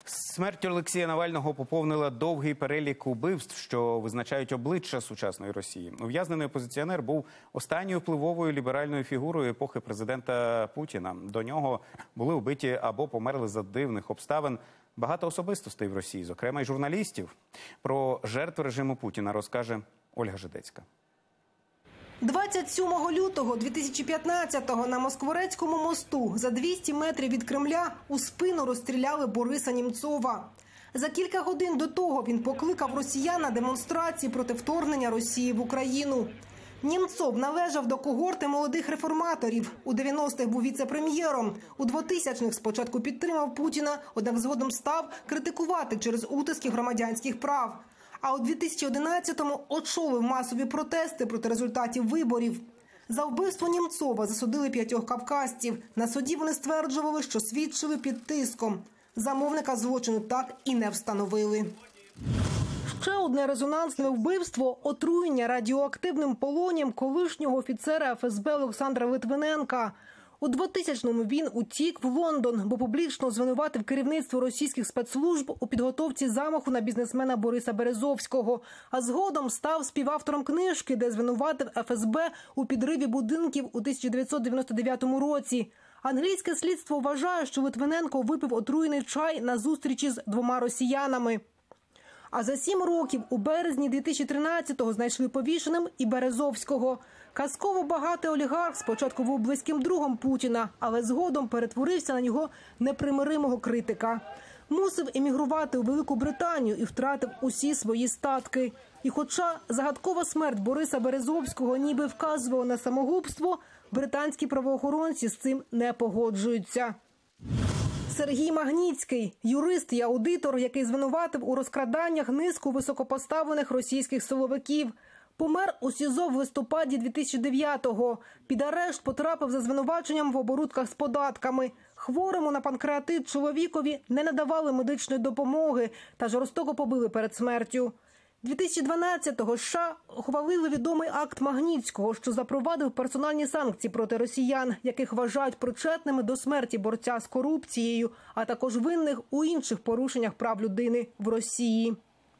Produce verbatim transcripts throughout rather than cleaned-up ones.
Смерть Олексія Навального поповнила довгий перелік убивств, що визначають обличчя сучасної Росії. Ув'язнений опозиціонер був останньою впливовою ліберальною фігурою епохи президента Путіна. До нього були вбиті або померли за дивних обставин багато особистостей в Росії, зокрема й журналістів. Про жертв режиму Путіна розкаже Ольга Жидецька. двадцять сьомого лютого дві тисячі п'ятнадцятого на Москворецькому мосту за двісті метрів від Кремля у спину розстріляли Бориса Німцова. За кілька годин до того він покликав росіян на демонстрації проти вторгнення Росії в Україну. Німцов належав до когорти молодих реформаторів. У дев'яностих був віце-прем'єром. У двотисячних спочатку підтримав Путіна, однак згодом став критикувати через утиски громадянських прав. А у дві тисячі одинадцятому очолив масові протести проти результатів виборів. За вбивство Німцова засудили п'ятьох кавказців. На суді вони стверджували, що свідчили під тиском. Замовника злочину так і не встановили. Ще одне резонансне вбивство – отруєння радіоактивним полонієм колишнього офіцера еф ес бе Олександра Литвиненка. У двотисячному він утік в Лондон, бо публічно звинуватив керівництво російських спецслужб у підготовці замаху на бізнесмена Бориса Березовського. А згодом став співавтором книжки, де звинуватив еф ес бе у підриві будинків у тисяча дев'ятсот дев'яносто дев'ятому році. Англійське слідство вважає, що Литвиненко випив отруєний чай на зустрічі з двома росіянами. А за сім років у березні дві тисячі тринадцятого знайшли повішеним і Березовського. Казково багатий олігарх спочатку був близьким другом Путіна, але згодом перетворився на нього непримиримого критика. Мусив емігрувати у Велику Британію і втратив усі свої статки. І хоча загадкова смерть Бориса Березовського ніби вказувала на самогубство, британські правоохоронці з цим не погоджуються. Сергій Магніцький – юрист і аудитор, який звинуватив у розкраданнях низку високопоставлених російських силовиків. Помер у СІЗО в листопаді дві тисячі дев'ятого. Під арешт потрапив за звинуваченням в оборудках з податками. Хворому на панкреатит чоловікові не надавали медичної допомоги та жорстоко побили перед смертю. дві тисячі дванадцятого США ухвалили відомий акт Магніцького, що запровадив персональні санкції проти росіян, яких вважають причетними до смерті борця з корупцією, а також винних у інших порушеннях прав людини в Росії.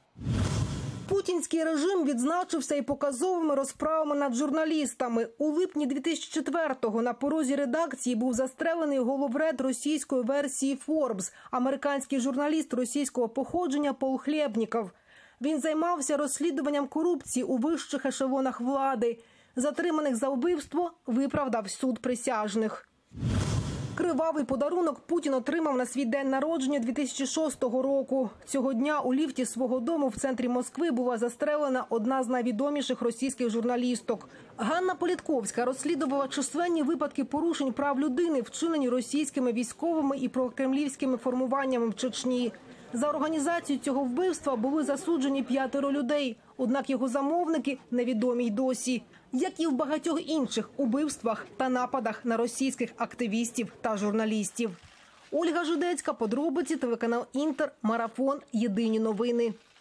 Путінський режим відзначився і показовими розправами над журналістами. У липні дві тисячі четвертого на порозі редакції був застрелений головред російської версії Forbes, американський журналіст російського походження Пол Хлєбніков. Він займався розслідуванням корупції у вищих ешелонах влади. Затриманих за вбивство виправдав суд присяжних. Кривавий подарунок Путін отримав на свій день народження дві тисячі шостого року. Цього дня у ліфті свого дому в центрі Москви була застрелена одна з найвідоміших російських журналісток. Ганна Політковська розслідувала численні випадки порушень прав людини, вчинені російськими військовими і прокремлівськими формуваннями в Чечні. За організацію цього вбивства були засуджені п'ятеро людей, однак його замовники невідомі й досі. Як і в багатьох інших убивствах та нападах на російських активістів та журналістів. Ольга Жидецька, подробиці, телеканал Інтер, Марафон, Єдині новини.